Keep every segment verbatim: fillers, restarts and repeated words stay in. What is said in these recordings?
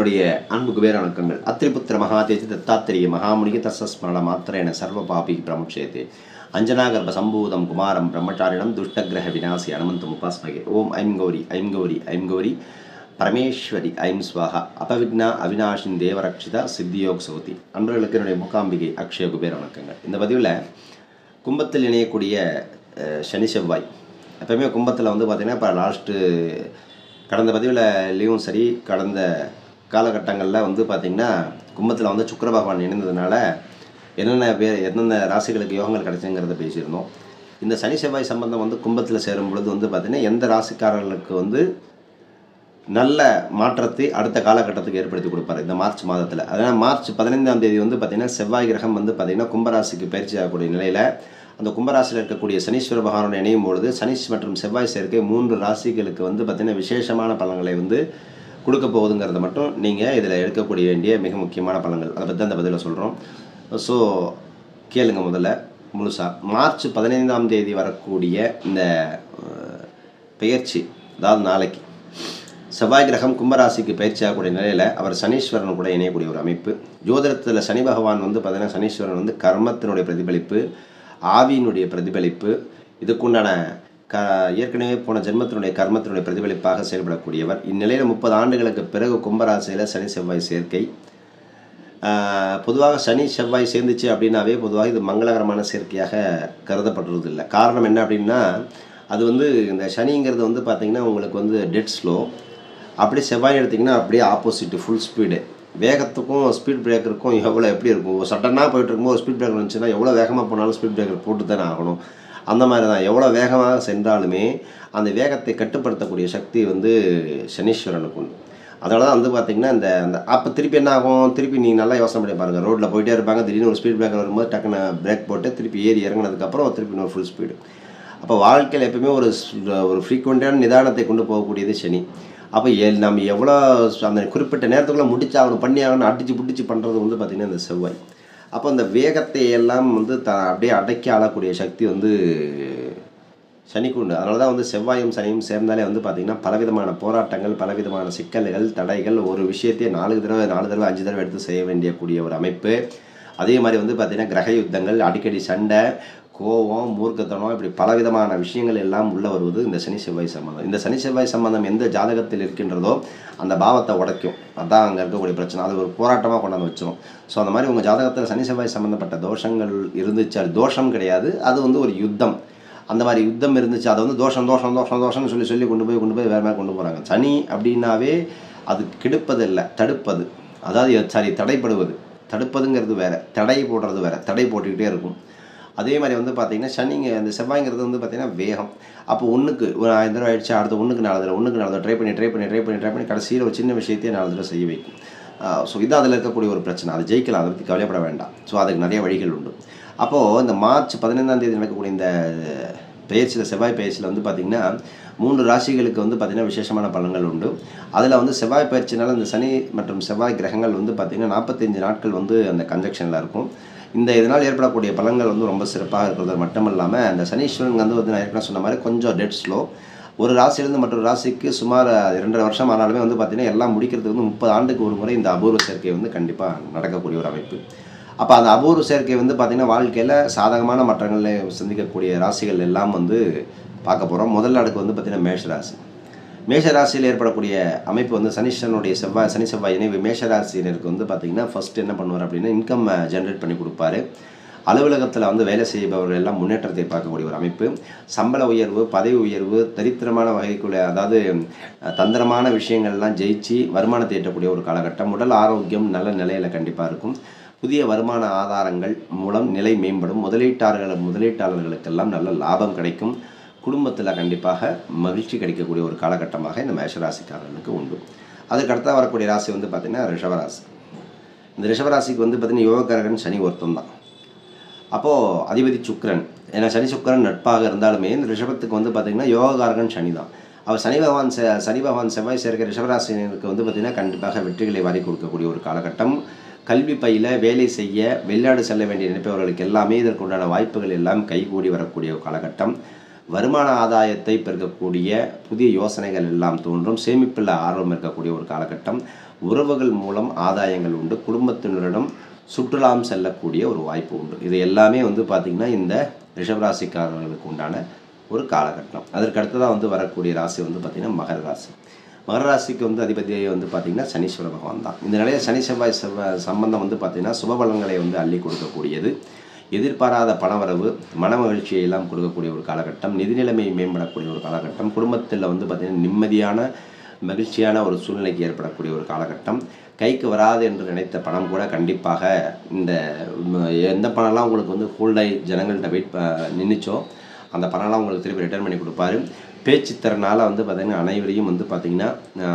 என்னுடைய அன்புக்கு வேறு வணக்கங்கள். அத்திரிபுத்திர மகாதேஜி தத்தாத்திரிய மகாமுனிக தஸ்ஸ்மரண மாத்திரேன சர்வ பாபி பிரமுட்சேதே அஞ்சனாகர்ப சம்பூதம் குமாரம் பிரம்மச்சாரிணம் துஷ்டகிரக விநாசி அனுமந்தம் உபாஸ்மகே. ஓம் ஐம் கௌரி ஐம் கௌரி ஐம் கௌரி பரமேஸ்வரி ஐம் ஸ்வாஹா அபவிக்னா அவிநாஷின் தேவரக்ஷிதா சித்தியோக் சௌதி. அன்பர்களுக்கு என்னுடைய மூகாம்பிகை அக்ஷய குபேர வணக்கங்கள். இந்த பதிவில் கும்பத்தில் இணையக்கூடிய சனி செவ்வாய், எப்போயுமே கும்பத்தில் வந்து பார்த்திங்கன்னா இப்போ லாஸ்ட்டு கடந்த பதிவில் லீவும் சரி, கடந்த காலகட்டங்களில் வந்து பார்த்திங்கன்னா கும்பத்தில் வந்து சுக்கிர பகவான் இணைந்ததுனால என்னென்ன பேர் எந்தெந்த ராசிகளுக்கு யோகங்கள் கிடைச்சுங்கிறத பேசியிருந்தோம். இந்த சனி செவ்வாய் சம்பந்தம் வந்து கும்பத்தில் சேரும் பொழுது வந்து பார்த்திங்கன்னா எந்த ராசிக்காரர்களுக்கு வந்து நல்ல மாற்றத்தை அடுத்த காலகட்டத்துக்கு ஏற்படுத்தி கொடுப்பார் இந்த மார்ச் மாதத்தில். அதனால் மார்ச் பதினைந்தாம் தேதி வந்து பார்த்திங்கன்னா செவ்வாய் கிரகம் வந்து பார்த்திங்கன்னா கும்பராசிக்கு பயிற்சி ஆகக்கூடிய நிலையில் அந்த கும்பராசியில் இருக்கக்கூடிய சனீஸ்வர பகவானோட இணையும் பொழுது சனி மற்றும் செவ்வாய் சேர்க்கை மூன்று ராசிகளுக்கு வந்து பார்த்திங்கன்னா விசேஷமான பலன்களை வந்து கொடுக்க போகுதுங்கிறத மட்டும் நீங்கள் இதில் எடுக்கக்கூடிய வேண்டிய மிக முக்கியமான பலன்கள், அதை பற்றி அந்த பதிலில் சொல்கிறோம். ஸோ கேளுங்க முதல்ல முழுசாக. மார்ச் பதினைந்தாம் தேதி வரக்கூடிய இந்த பெயர்ச்சி, அதாவது நாளைக்கு செவ்வாய் கிரகம் கும்பராசிக்கு பயிற்சி ஆகக்கூடிய நிலையில் அவர் சனீஸ்வரன் கூட இணையக்கூடிய ஒரு அமைப்பு. ஜோதிடத்தில் சனி பகவான் வந்து பார்த்திங்கன்னா சனீஸ்வரன் வந்து கர்மத்தினுடைய பிரதிபலிப்பு, ஆவியினுடைய பிரதிபலிப்பு, இதுக்குண்டான க ஏற்கனவே போன ஜென்மத்தினுடைய கர்மத்தினுடைய பிரதிபலிப்பாக செயல்படக்கூடியவர். இந்நிலையில் முப்பது ஆண்டுகளுக்கு பிறகு கும்பராசியில் சனி செவ்வாய் சேர்க்கை. பொதுவாக சனி செவ்வாய் சேர்ந்துச்சு அப்படின்னாவே பொதுவாக இது மங்களகரமான சேர்க்கையாக கருதப்படுறதில்லை. காரணம் என்ன அப்படின்னா, அது வந்து இந்த சனிங்கிறது வந்து பார்த்திங்கன்னா உங்களுக்கு வந்து டெட் ஸ்லோ, அப்படி செவ்வாய் எடுத்திங்கன்னா அப்படியே ஆப்போசிட்டு ஃபுல் ஸ்பீடு. வேகத்துக்கும் ஸ்பீட் பிரேக்கருக்கும் எவ்வளோ எப்படி இருக்கும், சடனாக போயிட்டு இருக்கும்போது ஒரு ஸ்பீட் பிரேக்கர் இருந்துச்சுன்னா எவ்வளோ வேகமாக போனாலும் ஸ்பீட் பிரேக்கர் போட்டு தானே ஆகணும். அந்த மாதிரி தான் எவ்வளோ வேகமாக சென்றாலுமே அந்த வேகத்தை கட்டுப்படுத்தக்கூடிய சக்தி வந்து சனீஸ்வரனுக்கு உண்டு. அதனால தான் வந்து பார்த்திங்கன்னா இந்த அந்த அப்போ திருப்பி என்ன ஆகும், திருப்பி நீங்கள் நல்லா யோசனை பண்ணி பாருங்கள். ரோட்டில் போயிட்டே இருப்பாங்க, திடீர்னு ஒரு ஸ்பீட் பிரேக்கர் வரும்போது டக்குன்னு பிரேக் போட்டு திருப்பி ஏறி இறங்கினதுக்கப்புறம் திருப்பி இன்னொரு ஃபுல் ஸ்பீடு. அப்போ வாழ்க்கையில் எப்பவுமே ஒரு ஒரு ஃப்ரீக்வெண்ட்டான நிதானத்தை கொண்டு போகக்கூடியது சனி. அப்போ எல் நம்ம எவ்வளோ அந்த குறிப்பிட்ட நேரத்துக்குள்ளே முடிச்சு ஆகணும், பண்ணி ஆகணும், அடித்து பிடிச்சி பண்ணுறது வந்து பார்த்திங்கன்னா இந்த செவ்வாய். அப்போ அந்த வேகத்தை எல்லாம் வந்து த அப்படியே அடக்கி ஆளக்கூடிய சக்தி வந்து சனிக்கு உண்டு. அதனால தான் வந்து செவ்வாயும் சனியும் சேர்ந்தாலே வந்து பார்த்திங்கன்னா பலவிதமான போராட்டங்கள், பலவிதமான சிக்கல்கள், தடைகள், ஒரு விஷயத்தையே நாலு தடவை நாலு தடவை அஞ்சு தடவை எடுத்து செய்ய வேண்டியக்கூடிய ஒரு அமைப்பு. அதே மாதிரி வந்து பார்த்திங்கன்னா கிரக யுத்தங்கள், அடிக்கடி சண்டை, கோபம், மூர்க்கத்தனம், இப்படி பலவிதமான விஷயங்கள் எல்லாம் உள்ளே வருவது இந்த சனி செவ்வாய் சம்பந்தம். இந்த சனி செவ்வாய் சம்பந்தம் எந்த ஜாதகத்தில் இருக்கின்றதோ அந்த பாவத்தை உடைக்கும். அதுதான் அங்கே இருக்கக்கூடிய பிரச்சனை. அது ஒரு போராட்டமாக கொண்டாந்து வச்சிடும். ஸோ அந்த மாதிரி உங்கள் ஜாதகத்தில் சனி செவ்வாய் சம்மந்தப்பட்ட தோஷங்கள் இருந்துச்சு, அது தோஷம் கிடையாது, அது வந்து ஒரு யுத்தம். அந்த மாதிரி யுத்தம் இருந்துச்சு, அதை வந்து தோஷம் தோஷம் தோஷம் தோஷம்னு சொல்லி சொல்லி கொண்டு போய் கொண்டு போய் வேறு மாதிரி கொண்டு போகிறாங்க. சனி அப்படின்னாவே அது கெடுப்பது இல்லை, தடுப்பது. அதாவது சாரி தடைப்படுவது. தடுப்பதுங்கிறது வேறு, தடை போடுறது வேறு. தடை போட்டுக்கிட்டே இருக்கும். அதே மாதிரி வந்து பார்த்திங்கன்னா சனிங்க அந்த செவ்வாய்ங்கிறது வந்து பார்த்திங்கன்னா வேகம். அப்போ ஒன்றுக்கு ஒரு ஆயிரம் தடவை ஆயிடுச்சு, அடுத்த ஒன்றுக்கு நாலு தடவை ஒன்றுக்கு நாலு தடவை ட்ரை பண்ணி ட்ரை பண்ணி ட்ரை பண்ணி ட்ரை பண்ணி கடைசியில் ஒரு சின்ன விஷயத்தையே நாலு தடவை செய்ய வைக்கும். ஸோ இது அதில் இருக்கக்கூடிய ஒரு பிரச்சனை. அது ஜெயிக்கலாம், அதை பற்றி கவலைப்பட வேண்டாம். ஸோ அதுக்கு நிறைய வழிகள் உண்டு. அப்போது இந்த மார்ச் பதினைந்தாம் தேதி நடக்கக்கூடிய இந்த பயிற்சியில், செவ்வாய் பயிற்சியில் வந்து பார்த்திங்கன்னா மூன்று ராசிகளுக்கு வந்து பார்த்திங்கன்னா விசேஷமான பலன்கள் உண்டு. அதில் வந்து செவ்வாய் பயிற்சினால் இந்த சனி மற்றும் செவ்வாய் கிரகங்கள் வந்து பார்த்திங்கன்னா நாற்பத்தஞ்சு நாட்கள் வந்து அந்த கன்ஜெக்ஷனில் இருக்கும். இந்த இதனால் ஏற்படக்கூடிய பலன்கள் வந்து ரொம்ப சிறப்பாக இருக்கிறது மட்டும் இல்லாமல் அந்த சனீஸ்வரன் வந்து வந்து நான் ஏற்கனவே சொன்ன மாதிரி கொஞ்சம் டெட் ஸ்லோ. ஒரு ராசியிலேருந்து மற்றொரு ராசிக்கு சுமார் இரண்டரை வருஷம் ஆனாலுமே வந்து பார்த்திங்கன்னா எல்லாம் முடிக்கிறதுக்கு வந்து முப்பது ஆண்டுக்கு ஒரு முறை இந்த அபூர்வ சேர்க்கை வந்து கண்டிப்பாக நடக்கக்கூடிய ஒரு அமைப்பு. அப்போ அந்த அபூர்வ சேர்க்கை வந்து பார்த்திங்கன்னா வாழ்க்கையில் சாதகமான மாற்றங்களை சந்திக்கக்கூடிய ராசிகள் எல்லாம் வந்து பார்க்க போகிறோம். முதல் அடுக்கு வந்து பார்த்திங்கன்னா மேஷராசி. மேஷராசியில் ஏற்படக்கூடிய அமைப்பு வந்து சனீஸ்வரனுடைய செவ்வாய் சனி செவ்வாய் இணைவு மேஷராசினருக்கு வந்து பார்த்திங்கன்னா ஃபஸ்ட்டு என்ன பண்ணுவார் அப்படின்னா இன்கம் ஜென்ரேட் பண்ணி கொடுப்பாரு. அலுவலகத்தில் வந்து வேலை செய்பவர்கள் எல்லாம் முன்னேற்றத்தை பார்க்கக்கூடிய ஒரு அமைப்பு. சம்பள உயர்வு, பதவி உயர்வு, தரித்திரமான வகைக்குள்ள அதாவது தந்திரமான விஷயங்கள்லாம் ஜெயிச்சு வருமானத்தை ஈட்டக்கூடிய ஒரு காலகட்டம். உடல் ஆரோக்கியம் நல்ல நிலையில் கண்டிப்பாக இருக்கும். புதிய வருமான ஆதாரங்கள் மூலம் நிலை மேம்படும். முதலீட்டாளர்கள் முதலீட்டாளர்களுக்கெல்லாம் நல்ல லாபம் கிடைக்கும். குடும்பத்தில் கண்டிப்பாக மகிழ்ச்சி கிடைக்கக்கூடிய ஒரு காலகட்டமாக இந்த மேஷராசிக்காரர்களுக்கு உண்டு. அதுக்கடுத்த வரக்கூடிய ராசி வந்து பார்த்திங்கன்னா ரிஷபராசி. இந்த ரிஷபராசிக்கு வந்து பார்த்திங்கன்னா யோகக்காரகன் சனி ஒருத்தம் தான். அப்போது அதிபதி சுக்கிரன், ஏன்னா சனி சுக்கிரன் நட்பாக இருந்தாலுமே இந்த ரிஷபத்துக்கு வந்து பார்த்திங்கன்னா யோகக்காரகன் சனி தான். அவர் சனி பகவான் செ சனி பகவான் செவ்வாய் சேர்க்கிற ரிஷபராசினருக்கு வந்து பார்த்திங்கன்னா கண்டிப்பாக வெற்றிகளை வாரி கொடுக்கக்கூடிய ஒரு காலகட்டம். கல்வி பயில, வேலை செய்ய, வெளிநாடு செல்ல வேண்டிய நினைப்பவர்களுக்கு எல்லாமே இதற்குண்டான வாய்ப்புகள் எல்லாம் கைகூடி வரக்கூடிய ஒரு காலகட்டம். வருமான ஆதாயத்தை பெருக்கக்கூடிய புதிய யோசனைகள் எல்லாம் தோன்றும். சேமிப்பில் ஆர்வம் இருக்கக்கூடிய ஒரு காலகட்டம். உறவுகள் மூலம் ஆதாயங்கள் உண்டு, குடும்பத்தினரிடம் சுற்றுலாம் செல்லக்கூடிய ஒரு வாய்ப்பு உண்டு. இது எல்லாமே வந்து பார்த்திங்கன்னா இந்த ரிஷபராசிக்காரர்களுக்கு உண்டான ஒரு காலகட்டம். அதற்கு அடுத்ததாக வந்து வரக்கூடிய ராசி வந்து பார்த்திங்கன்னா மகர ராசி. மகர ராசிக்கு வந்து அதிபதி வந்து பார்த்திங்கன்னா சனீஸ்வர பகவான் தான். இந்த நிலையில் சனி செவ்வாய் செவ்வ சம்பந்தம் வந்து பார்த்திங்கன்னா சுபபலங்களை வந்து அள்ளி கொடுக்கக்கூடியது. எதிர்பாராத பணவரவு, மன மகிழ்ச்சியை எல்லாம் கொடுக்கக்கூடிய ஒரு காலகட்டம், நிதி நிலைமை மேம்படக்கூடிய ஒரு காலகட்டம், குடும்பத்தில் வந்து பார்த்திங்கன்னா நிம்மதியான மகிழ்ச்சியான ஒரு சூழ்நிலைக்கு ஏற்படக்கூடிய ஒரு காலகட்டம். கைக்கு வராது என்று நினைத்த பணம் கூட கண்டிப்பாக இந்த எந்த பணம்லாம் உங்களுக்கு வந்து ஹோல்டாகி ஜனங்கள்கிட்ட வெயிட் நின்றுச்சோ அந்த பணம்லாம் உங்களுக்கு திருப்பி ரிட்டர்ன் பண்ணி கொடுப்பாரு. பேச்சு திறனால் வந்து பார்த்திங்கன்னா அனைவரையும் வந்து பார்த்திங்கன்னா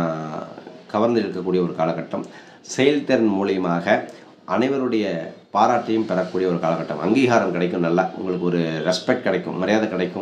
கவர்ந்து இருக்கக்கூடிய ஒரு காலகட்டம். செயல்திறன் மூலியமாக அனைவருடைய பாராட்டையும் பெறக்கூடிய ஒரு காலகட்டம். அங்கீகாரம் கிடைக்கும், நல்லா உங்களுக்கு ஒரு ரெஸ்பெக்ட் கிடைக்கும், மரியாதை கிடைக்கும்.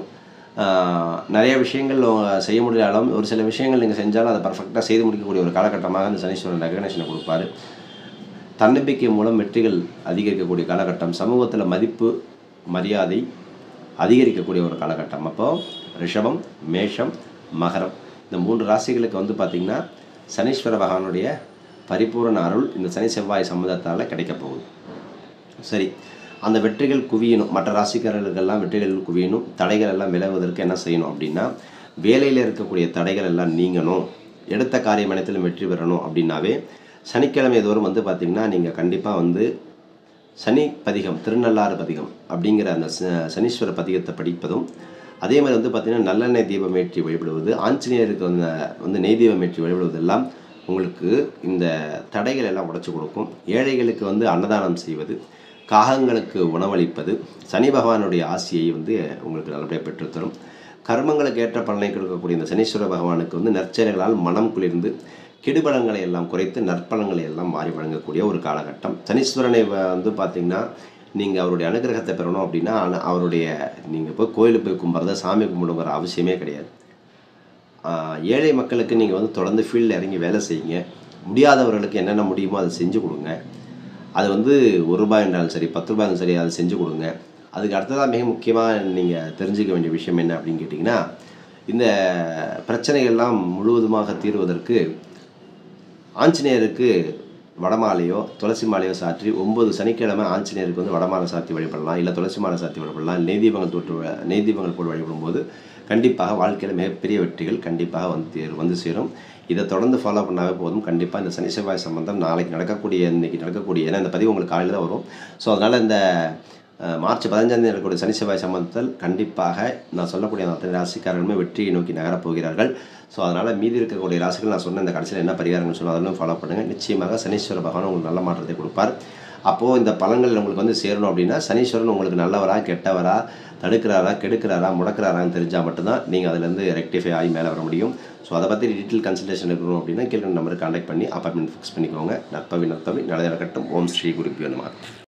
நிறைய விஷயங்கள் செய்ய முடியாலும் ஒரு சில விஷயங்கள் நீங்கள் செஞ்சாலும் அதை பர்ஃபெக்டாக செய்து முடிக்கக்கூடிய ஒரு காலகட்டமாக இந்த சனீஸ்வரன் ரெகக்னேஷனை கொடுப்பாரு. தன்னம்பிக்கை மூலம் வெற்றிகள் அதிகரிக்கக்கூடிய காலகட்டம். சமூகத்தில் மதிப்பு மரியாதை அதிகரிக்கக்கூடிய ஒரு காலகட்டம். அப்போது ரிஷபம், மேஷம், மகரம் இந்த மூன்று ராசிகளுக்கு வந்து பார்த்திங்கன்னா சனீஸ்வர பகவானுடைய பரிபூரண அருள் இந்த சனி செவ்வாய் சம்மந்தத்தால் கிடைக்க போகுது. சரி, அந்த வெற்றிகள் குவியணும், மற்ற ராசிக்காரர்களுக்கெல்லாம் வெற்றிகள் குவியணும், தடைகள் எல்லாம் விலகுவதற்கு என்ன செய்யணும் அப்படின்னா, வேலையில் இருக்கக்கூடிய தடைகள் எல்லாம் நீங்கணும், எடுத்த காரியம் அனைத்திலும் வெற்றி பெறணும் அப்படின்னாவே சனிக்கிழமை தோறும் வந்து பார்த்திங்கன்னா நீங்கள் கண்டிப்பாக வந்து சனி பதிகம், திருநள்ளாறு பதிகம் அப்படிங்கிற அந்த சனீஸ்வர பதிகத்தை படிப்பதும், அதே மாதிரி வந்து பார்த்திங்கன்னா நல்லெண்ணெய் தீபம் ஏற்றி வழிபடுவது, ஆஞ்சநேயருக்கு வந்து வந்து நெய் தீபம் ஏற்றி வழிபடுவதெல்லாம் உங்களுக்கு இந்த தடைகள் எல்லாம் உடைச்சி கொடுக்கும். ஏழைகளுக்கு வந்து அன்னதானம் செய்வது, காகங்களுக்கு உணவளிப்பது சனி பகவானுடைய ஆசியை வந்து உங்களுக்கு நல்லபடியாக பெற்றுத்தரும். கர்மங்களுக்கு ஏற்ற பலனை கொடுக்கக்கூடிய இந்த சனீஸ்வர பகவானுக்கு வந்து நற்செயல்களால் மனம் குளிர்ந்து கெடுபலங்களை எல்லாம் குறைத்து நற்பலங்களை எல்லாம் மாறி வழங்கக்கூடிய ஒரு காலகட்டம். சனீஸ்வரனை வந்து பார்த்திங்கன்னா நீங்கள் அவருடைய அனுகிரகத்தை பெறணும் அப்படின்னா அவருடைய நீங்கள் போய் கோயிலுக்கு போய் கும்பிட்றத சாமி கும்பிடுங்கிற அவசியமே கிடையாது. ஏழை மக்களுக்கு நீங்கள் வந்து தொடர்ந்து ஃபீல்டில் இறங்கி வேலை செய்யுங்க. முடியாதவர்களுக்கு என்னென்ன முடியுமோ அதை செஞ்சு கொடுங்க. அது வந்து ஒரு ரூபாய் என்றாலும் சரி, பத்து ரூபாய் இருந்தாலும் சரி, அதை செஞ்சு கொடுங்க. அதுக்கு அடுத்ததாக மிக முக்கியமாக நீங்கள் தெரிஞ்சுக்க வேண்டிய விஷயம் என்ன அப்படின்னு கேட்டிங்கன்னா, இந்த பிரச்சனைகள்லாம் முழுவதுமாக தீர்வதற்கு ஆஞ்சநேயருக்கு வடமாலையோ துளசி மாலையோ சாற்றி ஒம்பது சனிக்கிழமை ஆஞ்சநேயருக்கு வந்து வடமாலை சாத்தி வழிபடலாம், இல்லை துளசி மாலை சாத்தி வழிபடலாம். நெய் தீபங்கள் தொற்று நெய் தீபங்கள் போட்டு வழிபடும்போது கண்டிப்பாக வாழ்க்கையில் மிகப்பெரிய வெற்றிகள் கண்டிப்பாக வந்து வந்து சேரும். இதை தொடர்ந்து ஃபாலோ பண்ணாவே போதும். கண்டிப்பாக இந்த சனி செவ்வாய் சம்பந்தம் நாளைக்கு நடக்கக்கூடிய இன்றைக்கி நடக்கக்கூடிய ஏன்னா இந்த பதிவு உங்களுக்கு காலையில் தான் வரும். ஸோ அதனால் இந்த மார்ச் பதினஞ்சாந்தேதி நடக்கக்கூடிய சனி செவ்வாய் சம்பந்தத்தில் கண்டிப்பாக நான் சொல்லக்கூடிய அத்தனை ராசிக்காரர்களுமே வெற்றியை நோக்கி நகரப் போகிறார்கள். ஸோ அதனால் மீதி இருக்கக்கூடிய ராசிகள் நான் சொன்ன இந்த கடைசியில் என்ன பரிகாரங்கள் சொன்னால் அதெல்லாம் ஃபாலோ பண்ணுங்கள். நிச்சயமாக சனீஸ்வர பகவான் உங்களுக்கு நல்ல மாற்றத்தை கொடுப்பார். அப்போது இந்த பலன்கள் உங்களுக்கு வந்து சேரணும் அப்படின்னா சனீஸ்வரன் உங்களுக்கு நல்லவரா கெட்டவரா தடுக்கிறாரா கெடுக்கிறாரா முடக்கிறாரான்னு தெரிஞ்சால் மட்டும்தான் நீங்கள் அதிலேருந்து ரெக்டிஃபை ஆகி மேலே வர முடியும். ஸோ அதை பற்றி டீட்டெயில் கன்சல்டேஷன் எடுக்கணும் அப்படின்னா கீழே நம்பருக்கு கான்டாக்ட் பண்ணி அப்பாயின்மெண்ட் ஃபிக்ஸ் பண்ணிக்கோங்க. நற்பவி நற்பவி நல்ல நடக்கட்டும். ஓம் ஸ்ரீ குருபியோ நமः.